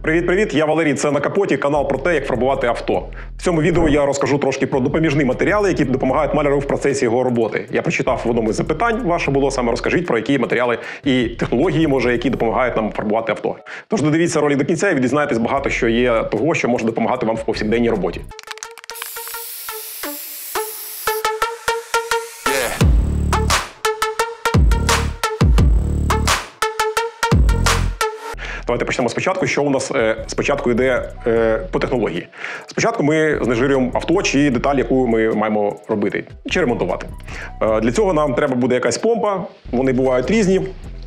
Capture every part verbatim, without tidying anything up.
Привіт-привіт, я Валерій, це «На капоті», канал про те, як фарбувати авто. В цьому відео я розкажу трошки про допоміжні матеріали, які допомагають маляру в процесі його роботи. Я прочитав в одному із запитань, ваше було саме розкажіть про які матеріали і технології, може, які допомагають нам фарбувати авто. Тож додивіться ролик до кінця і ви дізнаєтесь багато, що є того, що може допомагати вам в повсякденній роботі. Давайте почнемо спочатку, що у нас е, спочатку йде е, по технології. Спочатку ми знежирюємо авто чи деталь, яку ми маємо робити, чи ремонтувати. Е, для цього нам треба буде якась помпа, вони бувають різні.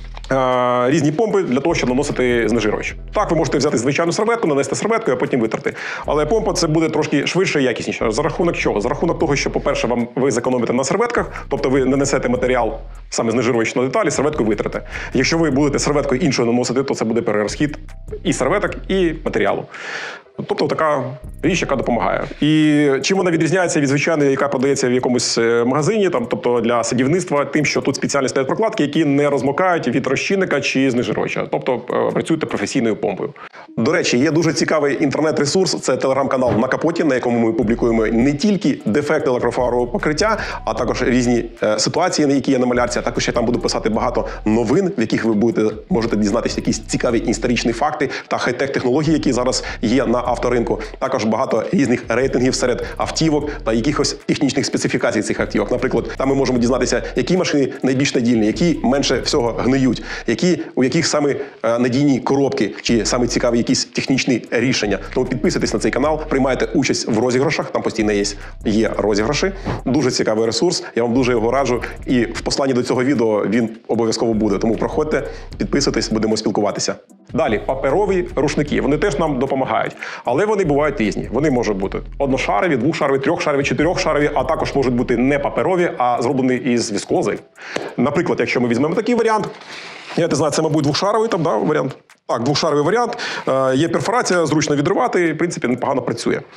Е, різні помпи для того, щоб наносити знежирювач. Так, ви можете взяти звичайну серветку, нанести серветку, а потім витерти. Але помпа це буде трошки швидше і якісніше. За рахунок чого? За рахунок того, що, по-перше, вам ви зекономите на серветках, тобто ви нанесете матеріал, саме знежирювач на деталі, серветкою витрите. Якщо ви будете серветкою іншою наносити, то це буде перерозхід і серветок, і матеріалу. Тобто така річ, яка допомагає. І чим вона відрізняється від звичайної, яка подається в якомусь магазині, там, тобто для садівництва, тим, що тут спеціальні стоять прокладки, які не розмокають від розчинника чи знежирювача. Тобто працюєте професійною помпою. До речі, є дуже цікавий інтернет-ресурс, це телеграм-канал «На капоті», на якому ми публікуємо не тільки дефекти електрофарового покриття, а також різні е, ситуації, на які є на малярці. А також я там буду писати багато новин, в яких ви будете, можете дізнатися якісь цікаві історичні факти та хай-тек технології, які зараз є на авторинку. Також багато різних рейтингів серед автівок та якихось технічних специфікацій цих автівок. Наприклад, там ми можемо дізнатися, які машини найбільш надійні, які менше всього гниють, які, у яких саме е, надійні коробки, чи саме цікаві якісь технічні рішення. Тому підписуйтесь на цей канал, приймайте участь в розіграшах, там постійно є, є розіграші. Дуже цікавий ресурс, я вам дуже його раджу. І в посланні до цього відео він обов'язково буде. Тому проходьте, підписуйтесь, будемо спілкуватися. Далі, паперові рушники. Вони теж нам допомагають. Але вони бувають різні. Вони можуть бути одношарові, двохшарові, трьохшарові, чотирьохшарові, а також можуть бути не паперові, а зроблені із віскози. Наприклад, якщо ми візьмемо такий варіант, я не знаю, це, мабуть, двохшаровий там, да, варіант. Так, двохшаровий варіант. Е, є перфорація, зручно відривати, в принципі, непогано працює. Е,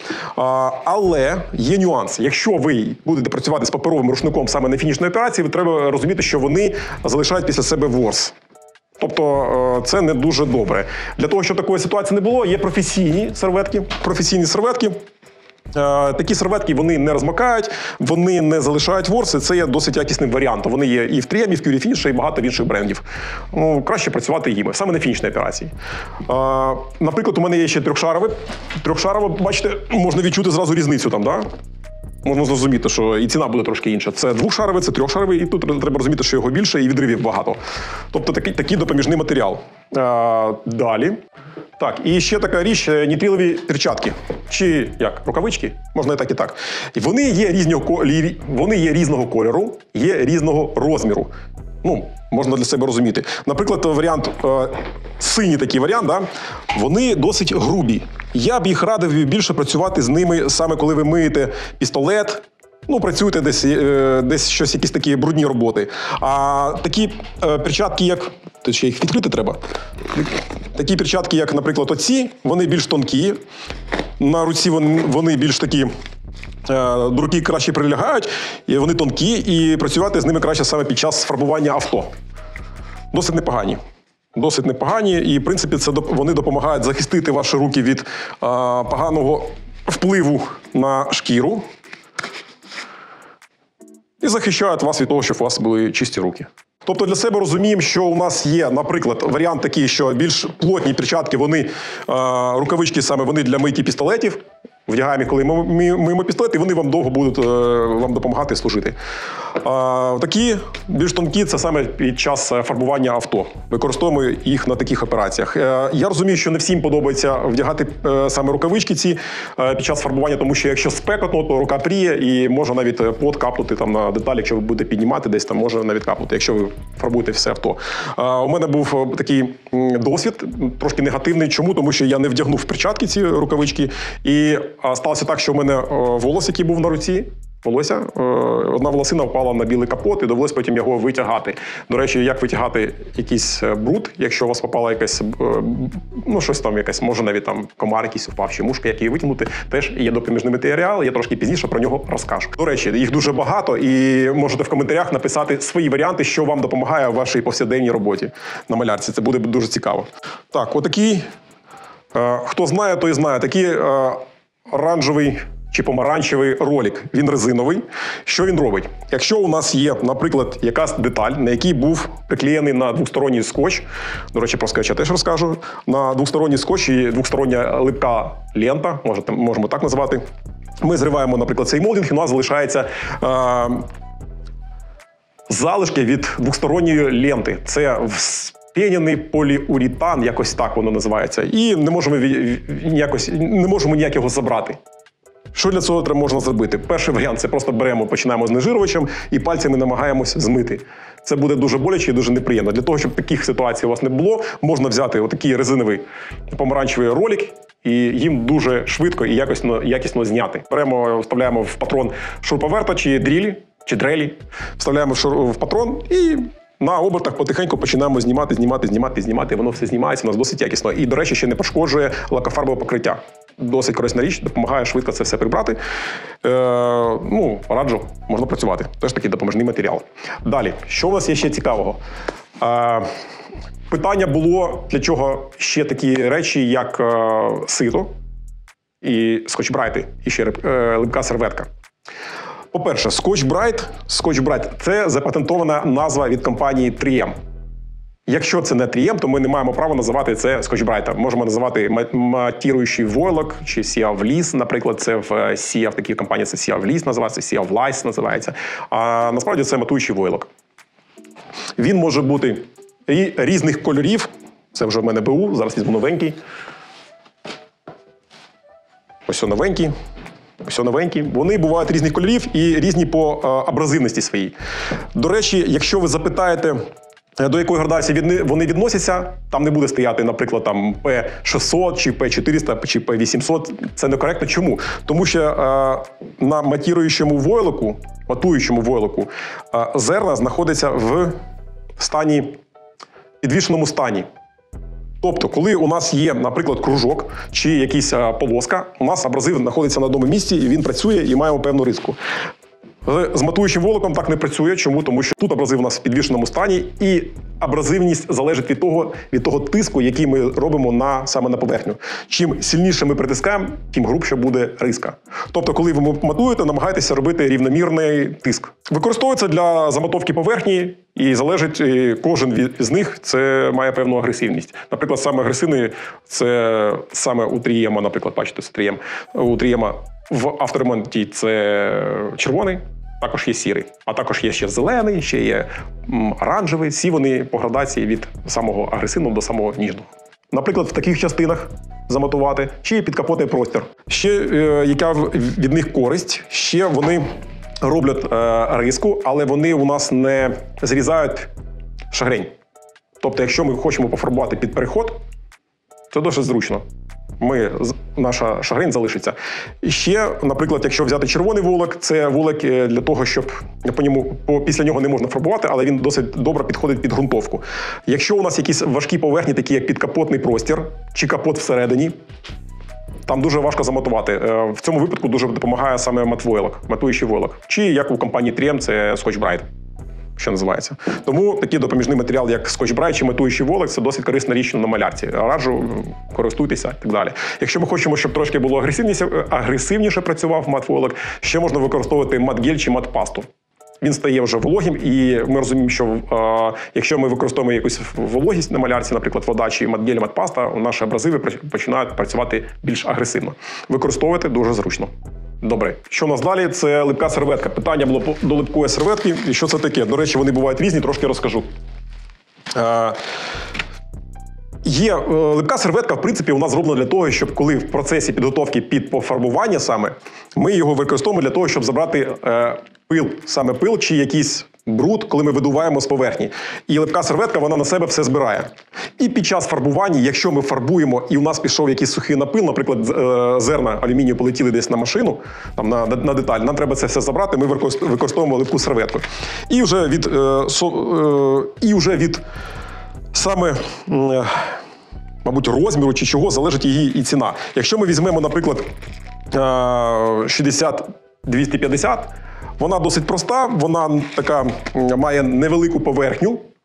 але є нюанс. Якщо ви будете працювати з паперовим рушником саме на фінішній операції, ви треба розуміти, що вони залишають після себе ворс. Тобто це не дуже добре. Для того, щоб такої ситуації не було, є професійні серветки. Професійні серветки. Такі серветки, вони не розмокають, вони не залишають ворси. Це є досить якісним варіантом. Вони є і в трі ем, і в Curifinish, і багато інших брендів. Ну, краще працювати їми, саме на фінішній операції. Наприклад, у мене є ще трьохшарове. Трьохшарове, бачите, можна відчути зразу різницю там, да? Можна зрозуміти, що і ціна буде трошки інша. Це двохшаровий, це трьохшаровий, і тут треба розуміти, що його більше і відривів багато. Тобто такий, такий допоміжний матеріал. А, далі. Так, і ще така річ – нітрилові перчатки. Чи як, рукавички? Можна і так, і так. І вони є різного, вони є різного кольору, є різного розміру. Ну, можна для себе розуміти. Наприклад, варіант, е, синій такий варіант, да? Вони досить грубі. Я б їх радив більше працювати з ними саме коли ви миєте пістолет, ну, працюєте десь, е, десь щось, якісь такі брудні роботи. А такі е, перчатки, як... Тут ще їх відкрити треба. Такі перчатки, як, наприклад, оці, вони більш тонкі. На руці вони, вони більш такі... До руки краще прилягають, і вони тонкі, і працювати з ними краще саме під час фарбування авто. Досить непогані. Досить непогані, і, в принципі, це вони допомагають захистити ваші руки від а, поганого впливу на шкіру. І захищають вас від того, щоб у вас були чисті руки. Тобто для себе розуміємо, що у нас є, наприклад, варіант такий, що більш плотні перчатки, вони, а, рукавички саме, вони для мийки пістолетів. Вдягаємо, коли ми миємо пістолет, і вони вам довго будуть е, вам допомагати служити. А, такі, більш тонкі, це саме під час фарбування авто. Використовуємо їх на таких операціях. Е, я розумію, що не всім подобається вдягати е, саме рукавички ці е, під час фарбування, тому що якщо спекотно, то рука пріє і може навіть пот капнути там на деталі, якщо ви будете піднімати десь, там може навіть капнути, якщо ви фарбуєте все авто. Е, у мене був такий досвід, трошки негативний. Чому? Тому що я не вдягнув перчатки ці рукавички, і А сталося так, що в мене волос, який був на руці, волосся, одна волосина впала на білий капот і довелося потім його витягати. До речі, як витягати якийсь бруд, якщо у вас попала якась, ну щось там, якась, може навіть там комар якийсь упав, чи мушка, як її витягнути, теж є допоміжний матеріал, я трошки пізніше про нього розкажу. До речі, їх дуже багато і можете в коментарях написати свої варіанти, що вам допомагає в вашій повсякденній роботі на малярці. Це буде дуже цікаво. Так, отакий Хто знає, той знає. Такий оранжевий чи помаранчевий ролик. Він резиновий. Що він робить? Якщо у нас є, наприклад, якась деталь, на якій був приклеєний на двосторонній скотч, до речі, про скотч я теж розкажу, на двосторонній скотч і двостороння липка лента, можемо так назвати, ми зриваємо, наприклад, цей молдинг, і у нас залишається е, залишки від двосторонньої ленти. Це вспенений поліуретан, якось так воно називається. І не можемо, якось, не можемо ніяк його забрати. Що для цього треба можна зробити? Перший варіант – це просто беремо, починаємо знежирювачем і пальцями намагаємось змити. Це буде дуже боляче і дуже неприємно. Для того, щоб таких ситуацій у вас не було, можна взяти отакий резиновий помаранчевий ролик і їм дуже швидко і якісно, якісно зняти. Беремо, вставляємо в патрон шуруповерта чи дрілі, чи дрелі, вставляємо в патрон і на обертах потихеньку починаємо знімати, знімати, знімати, знімати. Воно все знімається у нас досить якісно. І, до речі, ще не пошкоджує лакофарбове покриття. Досить корисна річ, допомагає швидко це все прибрати. Е, ну, раджу, можна працювати. Теж такий допоміжний матеріал. Далі, що у нас є ще цікавого? Е, питання було, для чого ще такі речі, як е, сито і скотч-брайти, і ще е, липка серветка. По-перше, Scotch-Brite, Scotch-Brite – це запатентована назва від компанії три ем. Якщо це не три ем, то ми не маємо права називати це Scotch-Brite. Можемо називати матіруючий войлок чи Сіавліс, наприклад, це в Сія, в такій компанії це Сіавліс називається, Сіавлайс називається. А насправді це матуючий войлок. Він може бути різних кольорів. Це вже в мене БУ, зараз візьму новенький. Ось новенький. Все новенькі. Вони бувають різних кольорів і різні по абразивності своїй. До речі, якщо ви запитаєте, до якої градації вони відносяться, там не буде стояти, наприклад, там пі шістсот, чи пі чотириста, чи пі вісімсот. Це некоректно. Чому? Тому що е, на матіруючому войлоку, матуючому войлоку, е, зерна знаходяться в стані, підвішеному стані. Тобто, коли у нас є, наприклад, кружок чи якась полоска, у нас абразив знаходиться на одному місці, і він працює, і маємо певну риску. З матуючим волоком так не працює. Чому? Тому що тут абразив у нас в підвішеному стані, і абразивність залежить від того, від того тиску, який ми робимо на, саме на поверхню. Чим сильніше ми притискаємо, тим грубше буде риска. Тобто, коли ви матуєте, намагайтеся робити рівномірний тиск. Використовується для замотовки поверхні, і залежить, кожен з них це має певну агресивність. Наприклад, саме агресивний це саме у три ем, наприклад, бачите, це три ем. У три ем в авторемонті це червоний, також є сірий, а також є ще зелений, ще є оранжевий. Всі вони по градації від самого агресивного до самого ніжного. Наприклад, в таких частинах замотувати, чи підкапотний простір. Ще е, яка від них користь, ще вони роблять е, риску, але вони у нас не зрізають шагрень. Тобто, якщо ми хочемо пофарбувати під переход, це дуже зручно. Ми, наша шагрень залишиться. І ще, наприклад, якщо взяти червоний волок, це волок для того, щоб по ньому, по, після нього не можна фарбувати, але він досить добре підходить під ґрунтовку. Якщо у нас якісь важкі поверхні, такі як підкапотний простір чи капот всередині, там дуже важко замотувати. В цьому випадку дуже допомагає саме матвойлок, матуючий войлок. Чи, як у компанії три ем, це Scotch-Brite, що називається. Тому такий допоміжний матеріал, як Scotch-Brite чи матуючий волок, це досить корисна річ на малярці. Раджу, користуйтеся і так далі. Якщо ми хочемо, щоб трошки було агресивніше, агресивніше працював мат-войлок, ще можна використовувати мат-гель чи мат-пасту. Він стає вже вологим, і ми розуміємо, що е, якщо ми використовуємо якусь вологість на малярці, наприклад, вода чи мат-гель, мат-паста, наші абразиви починають працювати більш агресивно. Використовувати дуже зручно. Добре. Що у нас далі? Це липка серветка. Питання було до липкої серветки. І що це таке? До речі, вони бувають різні, трошки розкажу. Е, Є е, липка серветка, в принципі, у нас зроблена для того, щоб коли в процесі підготовки під пофарбування саме, ми його використовуємо для того, щоб забрати е, пил, саме пил чи якийсь бруд, коли ми видуваємо з поверхні. І липка серветка, вона на себе все збирає. І під час фарбування, якщо ми фарбуємо і у нас пішов якийсь сухий напил, наприклад, зерна алюмінію полетіли десь на машину, там, на, на деталь, нам треба це все забрати, ми використовуємо липку серветку. І вже від, е, со, е, і вже від саме, е, мабуть, розміру чи чого залежить її і ціна. Якщо ми візьмемо, наприклад, шістдесят двісті п'ятдесят, вона досить проста, вона така має невелику поверхню,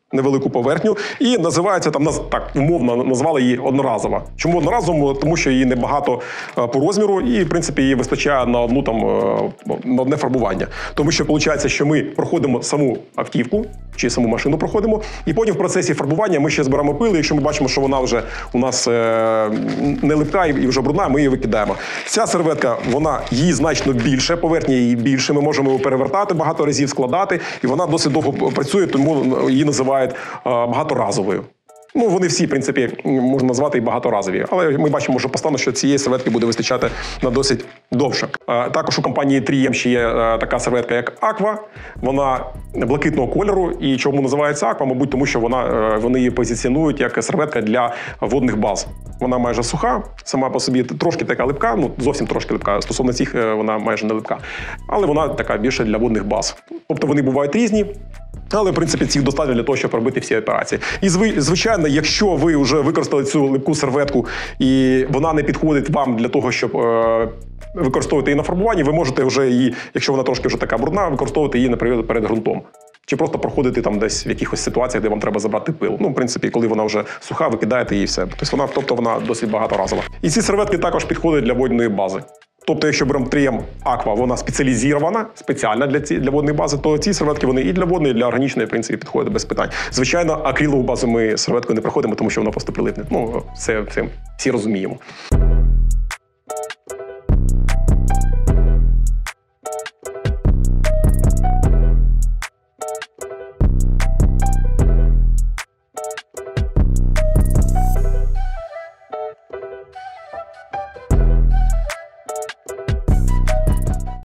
невелику поверхню, і називається там наз- так умовно назвали її одноразова. Чому одноразовому? Тому що її небагато е, по розміру, і в принципі її вистачає на одну там е, на одне фарбування. Тому що виходить, що ми проходимо саму автівку чи саму машину проходимо, і потім в процесі фарбування ми ще збираємо пил. І якщо ми бачимо, що вона вже у нас е, не липка і вже брудна, ми її викидаємо. Ця серветка, вона її значно більше, поверхня її більше. Ми можемо її перевертати багато разів, складати, і вона досить довго працює, тому її називають багаторазовою. Ну, вони всі, в принципі, можна назвати і багаторазові. Але ми бачимо, що постійно, що цієї серветки буде вистачати на досить довше. Також у компанії три ем ще є така серветка, як Aqua. Вона блакитного кольору. І чому називається Aqua? Мабуть, тому що вона, вони її позиціонують як серветка для водних баз. Вона майже суха, сама по собі трошки така липка, ну зовсім трошки липка. Стосовно цих вона майже не липка. Але вона така більше для водних баз. Тобто вони бувають різні. Але, в принципі, цих достатньо для того, щоб робити всі операції. І, звичайно, якщо ви вже використали цю липку серветку і вона не підходить вам для того, щоб е, використовувати її на фарбуванні, ви можете вже її, якщо вона трошки вже така брудна, використовувати її, наприклад, перед ґрунтом. Чи просто проходити там десь в якихось ситуаціях, де вам треба забрати пил. Ну, в принципі, коли вона вже суха, ви кидаєте її і все. Тобто вона, тобто вона досить багаторазова. І ці серветки також підходять для водної бази. Тобто, якщо беремо три ем Aqua, вона спеціалізована, спеціальна для, ці, для водної бази, то ці серветки вони і для водної, і для органічної, в принципі, підходять без питань. Звичайно, акрилову базу ми серветкою не проходимо, тому що вона просто прилипне. Ну, це, це всі розуміємо.